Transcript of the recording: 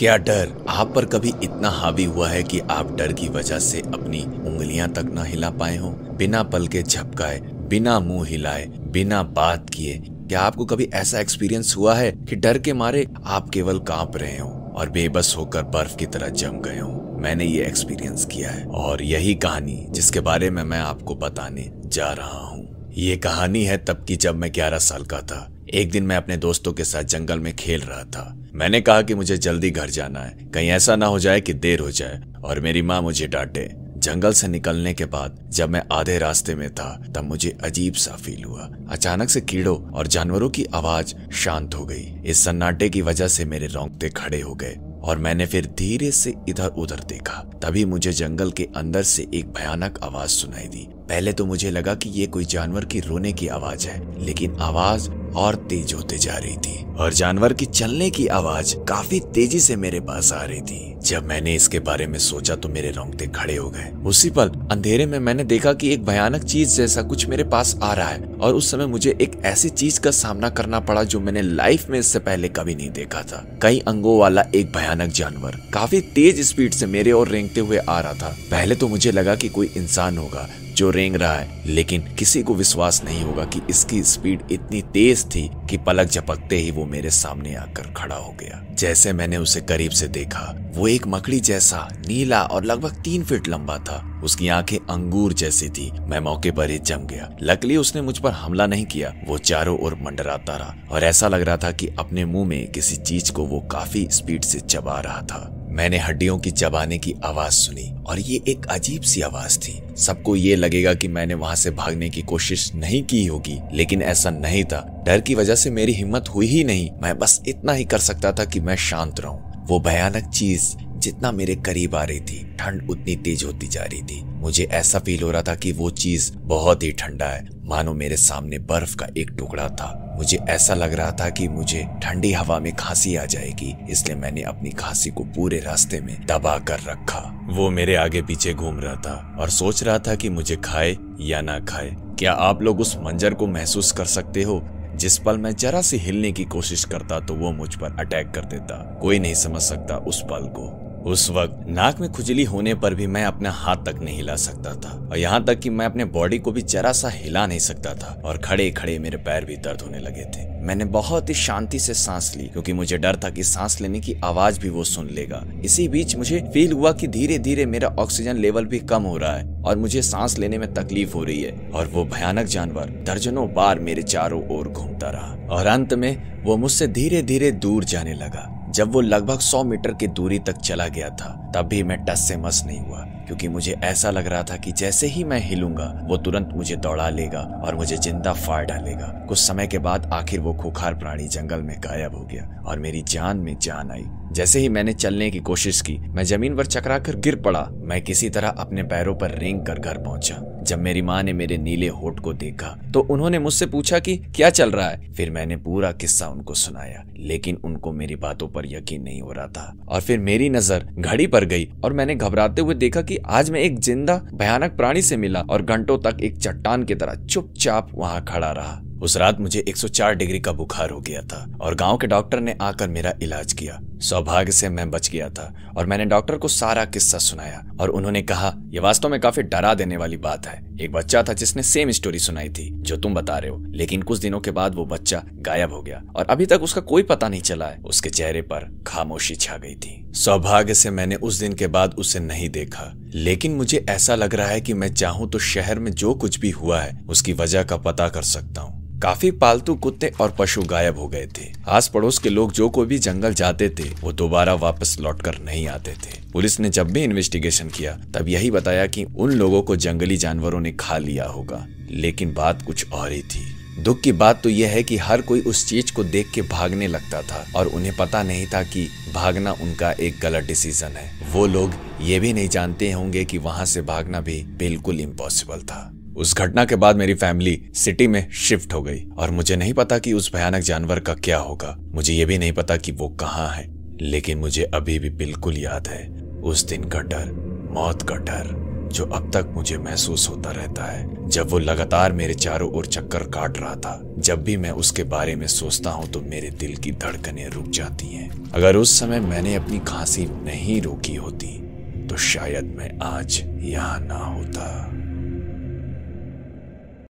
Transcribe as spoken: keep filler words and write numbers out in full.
क्या डर आप पर कभी इतना हावी हुआ है कि आप डर की वजह से अपनी उंगलियां तक ना हिला पाए हो, बिना पल के झपकाए, बिना मुंह हिलाए, बिना बात किए? क्या आपको कभी ऐसा एक्सपीरियंस हुआ है कि डर के मारे आप केवल कांप रहे हो और बेबस होकर बर्फ की तरह जम गए हो? मैंने ये एक्सपीरियंस किया है और यही कहानी जिसके बारे में मैं आपको बताने जा रहा हूँ। ये कहानी है तब की जब मैं ग्यारह साल का था। एक दिन मैं अपने दोस्तों के साथ जंगल में खेल रहा था। मैंने कहा कि मुझे जल्दी घर जाना है, कहीं ऐसा ना हो जाए कि देर हो जाए और मेरी माँ मुझे डांटे। जंगल से निकलने के बाद जब मैं आधे रास्ते में था तब मुझे अजीब सा फील हुआ। अचानक से कीड़ों और जानवरों की आवाज शांत हो गई। इस सन्नाटे की वजह से मेरे रोंगटे खड़े हो गए और मैंने फिर धीरे से इधर उधर देखा। तभी मुझे जंगल के अंदर से एक भयानक आवाज सुनाई दी। पहले तो मुझे लगा कि ये कोई जानवर की रोने की आवाज है, लेकिन आवाज और तेज होते जा रही थी और जानवर की चलने की आवाज काफी तेजी से मेरे पास आ रही थी। जब मैंने इसके बारे में सोचा तो मेरे रोंगटे खड़े हो गए। उसी पल अंधेरे में मैंने देखा कि एक भयानक चीज जैसा कुछ मेरे पास आ रहा है और उस समय मुझे एक ऐसी चीज का सामना करना पड़ा जो मैंने लाइफ में इससे पहले कभी नहीं देखा था। कई अंगों वाला एक भयानक जानवर काफी तेज स्पीड से मेरे ओर रेंगते हुए आ रहा था। पहले तो मुझे लगा कि कोई इंसान होगा जो रेंग रहा है, लेकिन किसी को विश्वास नहीं होगा कि इसकी स्पीड इतनी तेज थी कि पलक झपकते ही वो मेरे सामने आकर खड़ा हो गया। जैसे मैंने उसे करीब से देखा, वो एक मकड़ी जैसा नीला और लगभग तीन फीट लंबा था। उसकी आंखें अंगूर जैसी थी। मैं मौके पर ही जम गया। लकीली उसने मुझ पर हमला नहीं किया। वो चारों ओर मंडराता रहा और ऐसा लग रहा था कि अपने मुंह में किसी चीज को वो काफी स्पीड से चबा रहा था। मैंने हड्डियों की चबाने की आवाज सुनी और ये एक अजीब सी आवाज थी। सबको ये लगेगा कि मैंने वहां से भागने की कोशिश नहीं की होगी, लेकिन ऐसा नहीं था। डर की वजह से मेरी हिम्मत हुई ही नहीं। मैं बस इतना ही कर सकता था कि मैं शांत रहूं। वो भयानक चीज जितना मेरे करीब आ रही थी, ठंड उतनी तेज होती जा रही थी। मुझे ऐसा फील हो रहा था कि वो चीज बहुत ही ठंडा है, मानो मेरे सामने बर्फ का एक टुकड़ा था। मुझे ऐसा लग रहा था कि मुझे ठंडी हवा में खांसी आ जाएगी, इसलिए मैंने अपनी खांसी को पूरे रास्ते में दबा कर रखा। वो मेरे आगे पीछे घूम रहा था और सोच रहा था कि मुझे खाए या ना खाए। क्या आप लोग उस मंजर को महसूस कर सकते हो? जिस पल मैं जरा सी हिलने की कोशिश करता तो वो मुझ पर अटैक कर देता। कोई नहीं समझ सकता उस पल को। उस वक्त नाक में खुजली होने पर भी मैं अपना हाथ तक नहीं हिला सकता था और यहाँ तक कि मैं अपने बॉडी को भी जरा सा हिला नहीं सकता था और खड़े खड़े मेरे पैर भी दर्द होने लगे थे। मैंने बहुत ही शांति से सांस ली क्योंकि मुझे डर था कि सांस लेने की आवाज भी वो सुन लेगा। इसी बीच मुझे फील हुआ कि धीरे धीरे मेरा ऑक्सीजन लेवल भी कम हो रहा है और मुझे सांस लेने में तकलीफ हो रही है और वो भयानक जानवर दर्जनों बार मेरे चारों ओर घूमता रहा और अंत में वो मुझसे धीरे धीरे दूर जाने लगा। जब वो लगभग सौ मीटर की दूरी तक चला गया था तब भी मैं टस से मस नहीं हुआ क्योंकि मुझे ऐसा लग रहा था कि जैसे ही मैं हिलूंगा वो तुरंत मुझे दौड़ा लेगा और मुझे जिंदा फाड़ डालेगा। कुछ समय के बाद आखिर वो खूंखार प्राणी जंगल में गायब हो गया और मेरी जान में जान आई। जैसे ही मैंने चलने की कोशिश की, मैं जमीन पर चकराकर गिर पड़ा। मैं किसी तरह अपने पैरों पर रेंग कर घर पहुंचा। जब मेरी माँ ने मेरे नीले होठ को देखा तो उन्होंने मुझसे पूछा कि क्या चल रहा है। फिर मैंने पूरा किस्सा उनको सुनाया, लेकिन उनको मेरी बातों पर यकीन नहीं हो रहा था। और फिर मेरी नजर घड़ी पर गई और मैंने घबराते हुए देखा कि आज मैं एक जिंदा भयानक प्राणी से मिला और घंटों तक एक चट्टान की तरह चुपचाप वहां खड़ा रहा। उस रात मुझे एक सौ चार डिग्री का बुखार हो गया था और गांव के डॉक्टर ने आकर मेरा इलाज किया। सौभाग्य से मैं बच गया था और मैंने डॉक्टर को सारा किस्सा सुनाया और उन्होंने कहा, यह वास्तव में काफी डरा देने वाली बात है। एक बच्चा था जिसने सेम स्टोरी सुनाई थी जो तुम बता रहे हो, लेकिन कुछ दिनों के बाद वो बच्चा गायब हो गया और अभी तक उसका कोई पता नहीं चला है। उसके चेहरे पर खामोशी छा गई थी। सौभाग्य से मैंने उस दिन के बाद उसे नहीं देखा, लेकिन मुझे ऐसा लग रहा है कि मैं चाहूं तो शहर में जो कुछ भी हुआ है उसकी वजह का पता कर सकता हूँ। काफी पालतू कुत्ते और पशु गायब हो गए थे। आस पड़ोस के लोग जो कोई भी जंगल जाते थे वो दोबारा वापस लौटकर नहीं आते थे। पुलिस ने जब भी इन्वेस्टिगेशन किया तब यही बताया कि उन लोगों को जंगली जानवरों ने खा लिया होगा, लेकिन बात कुछ और ही थी। दुख की बात तो यह है कि हर कोई उस चीज को देख के भागने लगता था और उन्हें पता नहीं था कि भागना उनका एक गलत डिसीजन है। वो लोग ये भी नहीं जानते होंगे कि वहां से भागना भी बिल्कुल इम्पॉसिबल था। उस घटना के बाद मेरी फैमिली सिटी में शिफ्ट हो गई और मुझे नहीं पता कि उस भयानक जानवर का क्या होगा। मुझे ये भी नहीं पता कि वो कहाँ है, लेकिन मुझे अभी भी बिल्कुल याद है उस दिन का डर, मौत का डर जो अब तक मुझे महसूस होता रहता है जब वो लगातार मेरे चारों ओर चक्कर काट रहा था। जब भी मैं उसके बारे में सोचता हूँ तो मेरे दिल की धड़कनें रुक जाती हैं। अगर उस समय मैंने अपनी खांसी नहीं रोकी होती तो शायद मैं आज यहाँ ना होता।